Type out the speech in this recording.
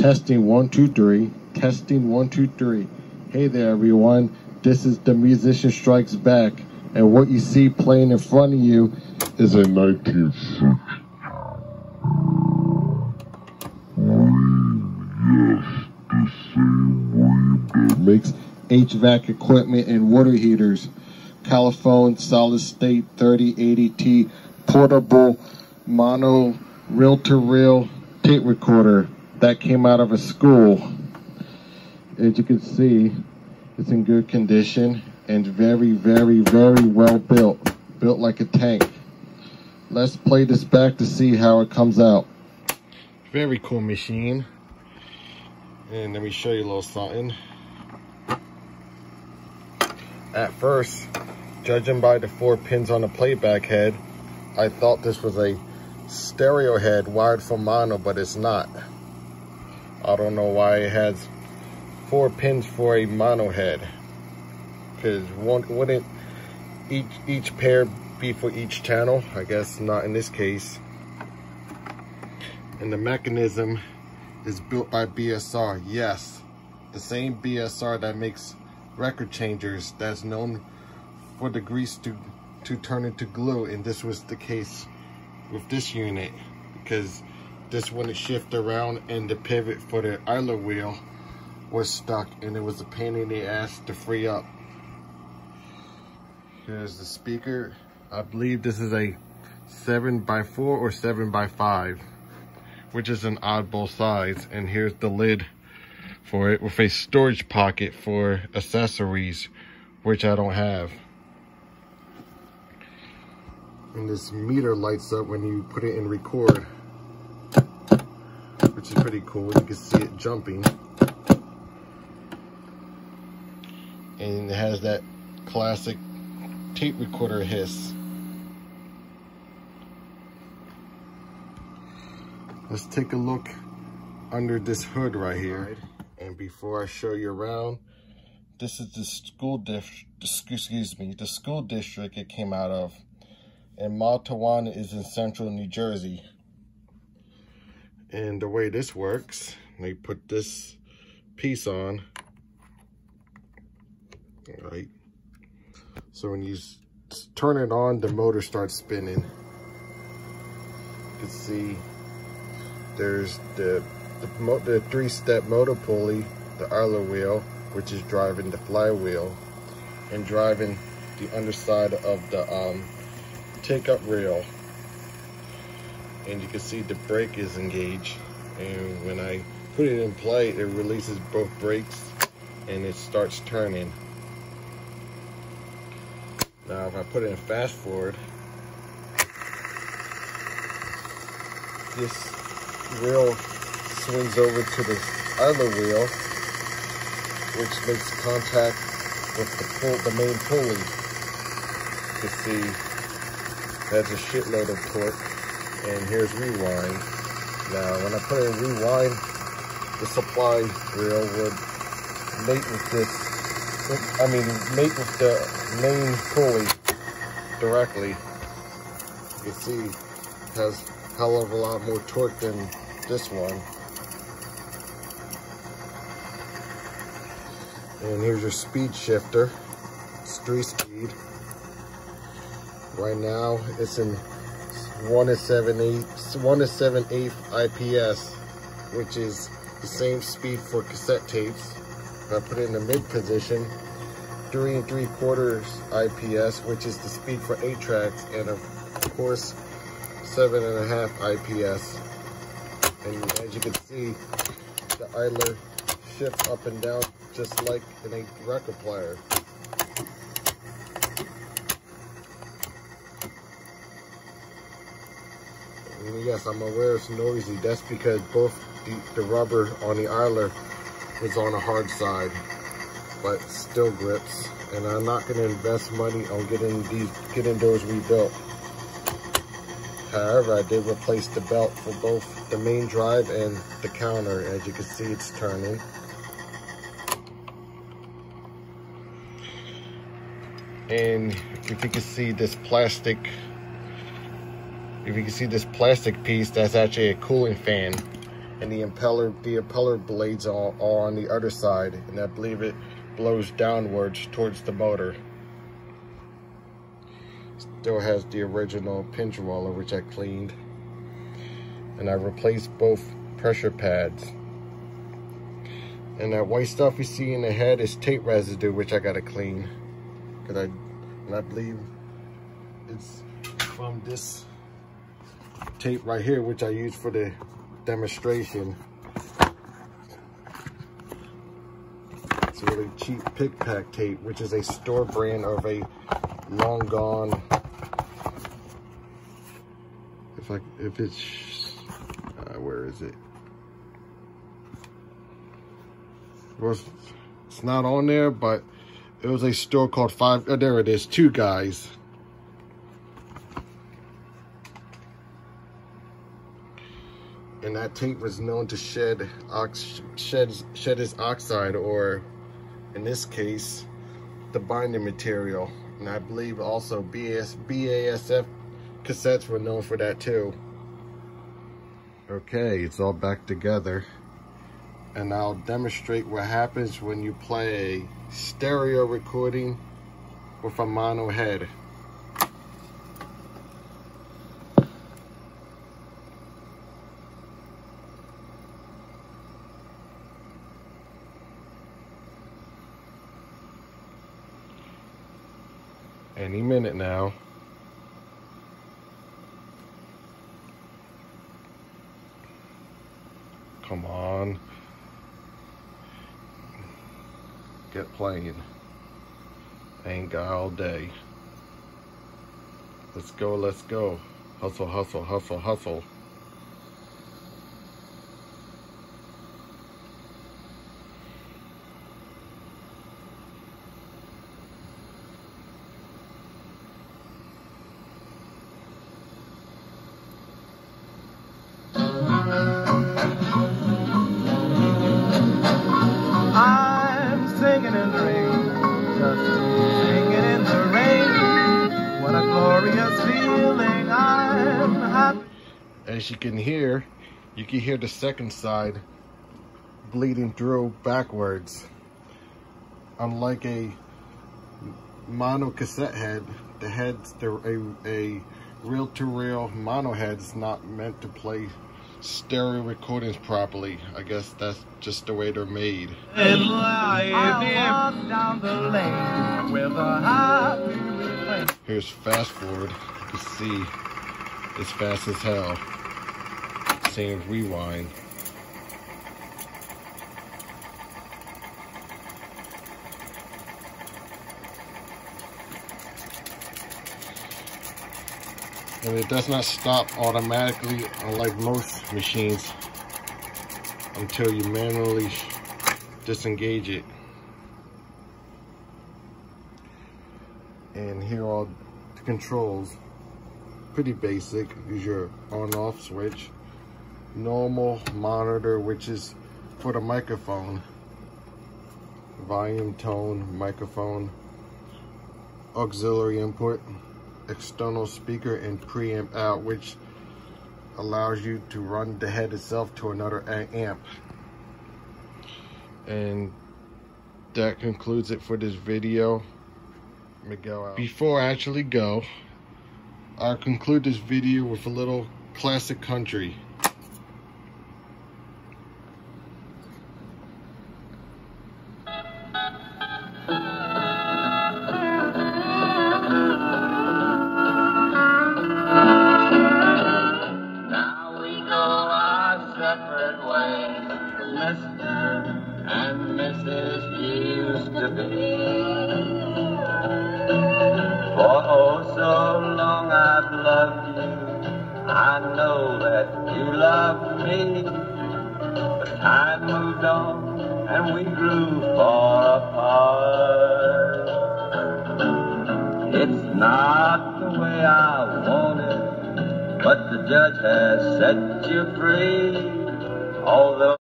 Testing 1 2 3. Testing 1 2 3. Hey there, everyone. This is the Musician Strikes Back, and what you see playing in front of you is a 1960. Yes, the same way that makes HVAC equipment and water heaters. Caliphone solid state 3080T portable mono reel-to-reel tape recorder that came out of a school. As you can see, it's in good condition and very, very, very well built. Built like a tank. Let's play this back to see how it comes out. Very cool machine. And let me show you a little something. At first, judging by the 4 pins on the playback head, I thought this was a stereo head wired from mono, but it's not. I don't know why it has 4 pins for a mono head, because wouldn't each pair be for each channel? I guess not in this case. And the mechanism is built by BSR. Yes, the same BSR that makes record changers, that's known for the grease to turn into glue, and this was the case with this unit, because this wouldn't shift around and the pivot for the idler wheel was stuck, and it was a pain in the ass to free up. Here's the speaker. I believe this is a 7x4 or 7x5, which is an oddball size. And here's the lid for it with a storage pocket for accessories, which I don't have. And this meter lights up when you put it in record, which is pretty cool. You can see it jumping. And it has that classic tape recorder hiss. Let's take a look under this hood right here. And before I show you around, this is the school the school district it came out of. And Mount Tawana is in central New Jersey. And the way this works, they put this piece on. All right. So when you turn it on, the motor starts spinning. You can see there's the 3-step motor pulley, the idler wheel, which is driving the flywheel and driving the underside of the take-up rail. And you can see the brake is engaged, and when I put it in play, it releases both brakes and it starts turning. Now if I put it in fast forward, this wheel swings over to the idler wheel, which makes contact with the main pulley. You can see that's a shitload of torque. And here's rewind. Now when I put it in rewind, the supply reel would mate with the main pulley directly. You can see it has a hell of a lot more torque than this one. And here's your speed shifter. It's 3-speed. Right now it's in 1 7/8 IPS, which is the same speed for cassette tapes. If I put it in the mid position, 3 3/4 IPS, which is the speed for 8 tracks, and of course 7.5 IPS. And as you can see, the idler shifts up and down just like in a record player. And yes, I'm aware it's noisy. That's because both the rubber on the idler is on the hard side, but still grips. And I'm not going to invest money on getting those rebuilt. However, I did replace the belt for both the main drive and the counter. As you can see, it's turning. And if you can see this plastic piece, that's actually a cooling fan. and the impeller blades are on the other side, and I believe it blows downwards towards the motor. Still has the original pinch roller, which I cleaned, and I replaced both pressure pads. And that white stuff you see in the head is tape residue, which I gotta clean, because I believe it's from this tape right here, which I used for the demonstration. It's really cheap pick pack tape, which is a store brand of a long gone, if it's where is it? Well, it's not on there, but it was a store called there it is, Two Guys. And that tape was known to shed its oxide, or in this case, the binding material. And I believe also BASF cassettes were known for that too. Okay, it's all back together. And I'll demonstrate what happens when you play a stereo recording with a mono head. Any minute now. Come on. Get playing. Ain't got all day. Let's go, let's go. Hustle, hustle, hustle, hustle. As you can hear the second side bleeding through backwards. Unlike a mono cassette head, a reel-to-reel mono head is not meant to play stereo recordings properly. I guess that's just the way they're made. Here's fast forward. You can see it's fast as hell. Same rewind. And it does not stop automatically, unlike most machines, until you manually disengage it. And here are the controls. Pretty basic. Use your on-off switch. Normal monitor, which is for the microphone. Volume, tone, microphone. Auxiliary input. External speaker and preamp out, which allows you to run the head itself to another amp. And that concludes it for this video. Let me go out. Before I actually go, I'll conclude this video with a little classic country. For oh so long I've loved you, I know that you love me, but time moved on and we grew far apart. It's not the way I wanted, but the judge has set you free, although